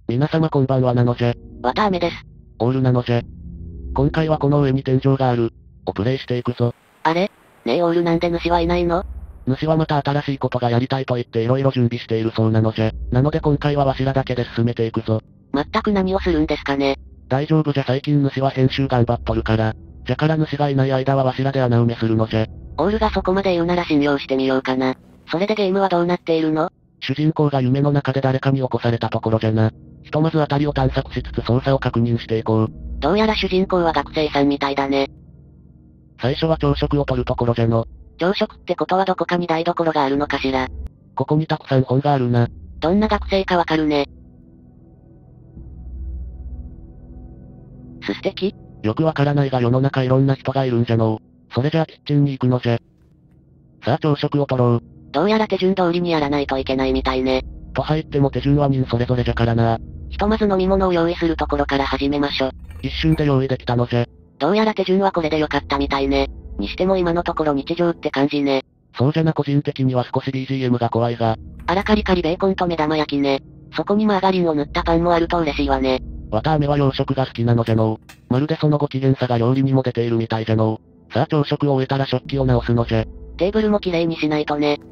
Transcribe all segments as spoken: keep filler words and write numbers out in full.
皆様こんばんはなのじゃ。 わたあめです。 オールなのじゃ。今回はこの上に天井がある、をプレイしていくぞ。 あれねえオールなんで主はいないの？ 主はまた新しいことがやりたいと言って色々準備しているそうなのじゃ。なので今回はわしらだけで進めていくぞ。 全く何をするんですかね。 大丈夫じゃ最近主は編集頑張っとるから。じゃから主がいない間はわしらで穴埋めするのじゃ。 オールがそこまで言うなら信用してみようかな。それでゲームはどうなっているの？ 主人公が夢の中で誰かに起こされたところじゃな。ひとまず辺りを探索しつつ操作を確認していこう。 どうやら主人公は学生さんみたいだね。 最初は朝食をとるところじゃの。 朝食ってことはどこかに台所があるのかしら。 ここにたくさん本があるな。 どんな学生かわかるね。す素敵？ よくわからないが世の中いろんな人がいるんじゃのう。それじゃあキッチンに行くのじゃ。さあ朝食をとろう。 どうやら手順通りにやらないといけないみたいね。 と入っても手順は人それぞれじゃからな。 ひとまず飲み物を用意するところから始めましょ。 一瞬で用意できたのじゃ。 どうやら手順はこれでよかったみたいね。にしても今のところ日常って感じね。 そうじゃな個人的には少し ビージーエム が怖いが。 あらカリカリベーコンと目玉焼きね。そこにマーガリンを塗ったパンもあると嬉しいわね。 わたあめは洋食が好きなのじゃのう。まるでそのご機嫌さが料理にも出ているみたいじゃのう。さあ朝食を終えたら食器を直すのじゃ。 テーブルも綺麗にしないとね。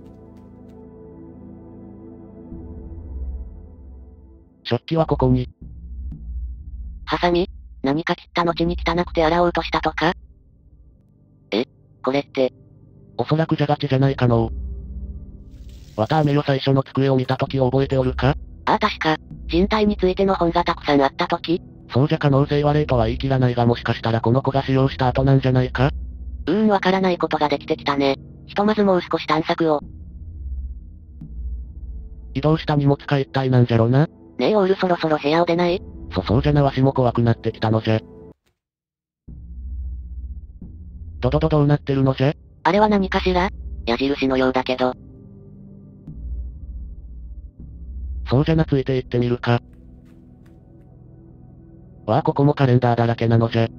食器はここに。 ハサミ？何か切った後に汚くて洗おうとしたとか？え？これって。 おそらくじゃがちじゃないかのう。わたあめよ最初の机を見た時を覚えておるか？ ああ確か、人体についての本がたくさんあった時？ そうじゃ可能性は例とは言い切らないがもしかしたらこの子が使用した後なんじゃないか？ うーんわからないことができてきたね。ひとまずもう少し探索を。 移動した荷物か一体なんじゃろな？ ねえオールそろそろ部屋を出ない？ そそうじゃなわしも怖くなってきたのじゃ。どどどどうなってるのじゃ？ あれは何かしら？矢印のようだけど。 そうじゃなついていってみるか。わあここもカレンダーだらけなのじゃ。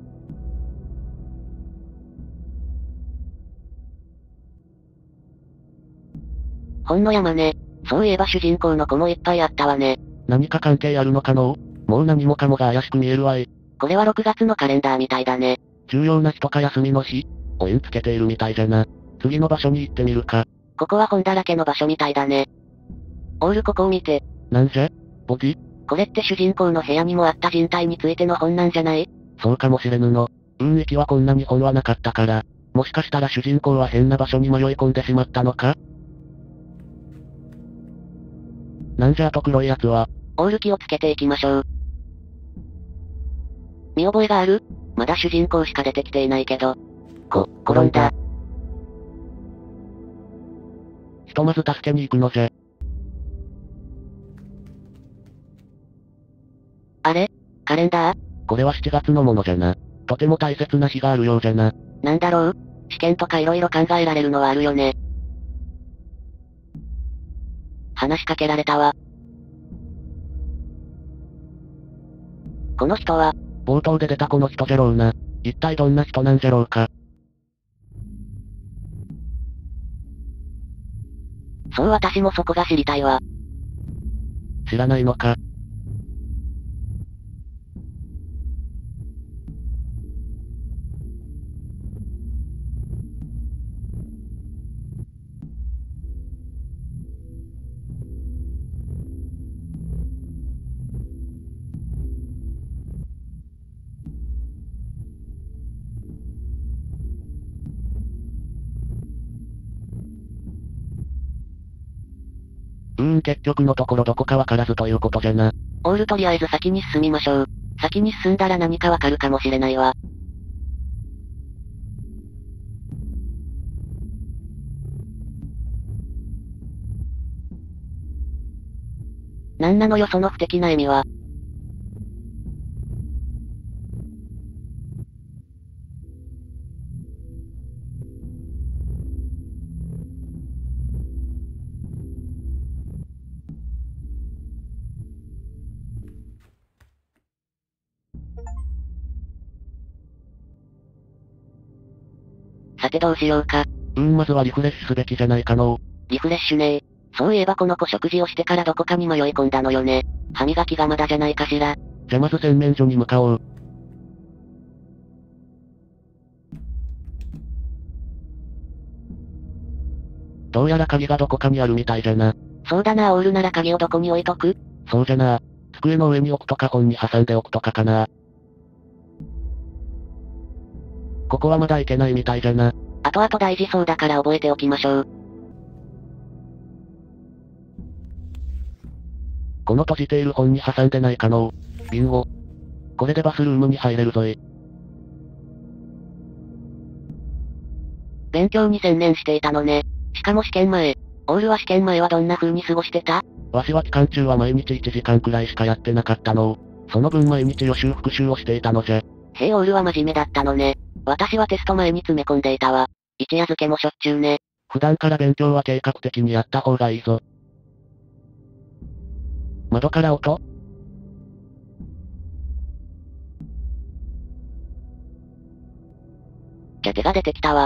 本の山ね。そういえば主人公の子もいっぱいあったわね。 何か関係あるのかのう？もう何もかもが怪しく見えるわい。 これはろくがつのカレンダーみたいだね。 重要な日とか休みの日を印つけているみたいじゃな。次の場所に行ってみるか。 ここは本だらけの場所みたいだね。オールここを見て。 なんじゃ？ボディ？ これって主人公の部屋にもあった人体についての本なんじゃない？ そうかもしれぬの。運液はこんなに本はなかったから。もしかしたら主人公は変な場所に迷い込んでしまったのか？なんじゃあと黒いやつは。 オール気をつけていきましょう。見覚えがある？まだ主人公しか出てきていないけど。こ、転んだ。 ひとまず助けに行くのじゃ。 あれ？カレンダー？ これはしちがつのものじゃな。とても大切な日があるようじゃな。 なんだろう？試験とか色々考えられるのはあるよね。話しかけられたわ。この人は、 冒頭で出たこの人じゃろうな。一体どんな人なんじゃろうか。 そう私もそこが知りたいわ。 知らないのか。うーん結局のところどこかわからずということじゃな。 オールとりあえず先に進みましょう。先に進んだら何かわかるかもしれないわ。なんなのよその不敵な笑みは。さてどうしようか。 うーんまずはリフレッシュすべきじゃないかのう。 リフレッシュねー。そういえばこの子食事をしてからどこかに迷い込んだのよね。 歯磨きがまだじゃないかしら。 じゃまず洗面所に向かおう。どうやら鍵がどこかにあるみたいじゃな。 そうだな、オールなら鍵をどこに置いとく？ そうじゃな。机の上に置くとか本に挟んでおくとかかな。ここはまだ行けないみたいじゃな。 後々大事そうだから覚えておきましょう。 この閉じている本に挟んでない可能。ビンゴ。これでバスルームに入れるぞい。 勉強に専念していたのね。しかも試験前。オールは試験前はどんな風に過ごしてた？ わしは期間中は毎日いちじかんくらいしかやってなかったの。その分毎日予習復習をしていたのじゃ。 へえ、オールは真面目だったのね。私はテスト前に詰め込んでいたわ。一夜漬けもしょっちゅうね。 普段から勉強は計画的にやった方がいいぞ。窓から音？ じゃ手が出てきたわ。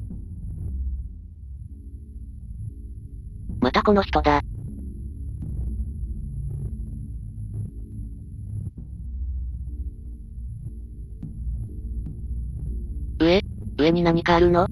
またこの人だ。上？上に何かあるの？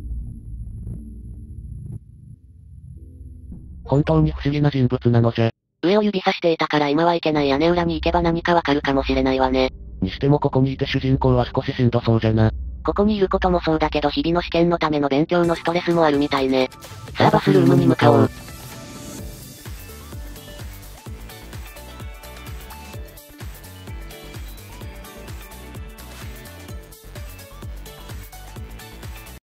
本当に不思議な人物なのじゃ。 上を指さしていたから今はいけない屋根裏に行けば何かわかるかもしれないわね。 にしてもここにいて主人公は少ししんどそうじゃな。 ここにいることもそうだけど日々の試験のための勉強のストレスもあるみたいね。さあバスルームに向かおう。